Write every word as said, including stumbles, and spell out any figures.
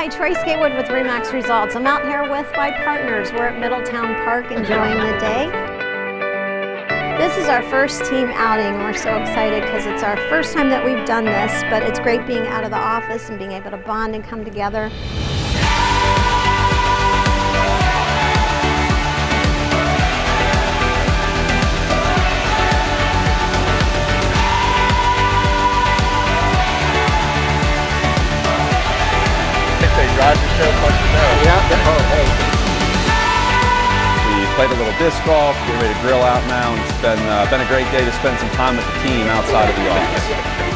Hi, Troy Skatewood with Remax Results. I'm out here with my partners. We're at Middletown Park enjoying the day. This is our first team outing. We're so excited because it's our first time that we've done this, but it's great being out of the office and being able to bond and come together. Drive the show, punch it down. Yeah. Oh, hey. We played a little disc golf, getting ready to grill out now, and it's been, uh, been a great day to spend some time with the team outside of the office.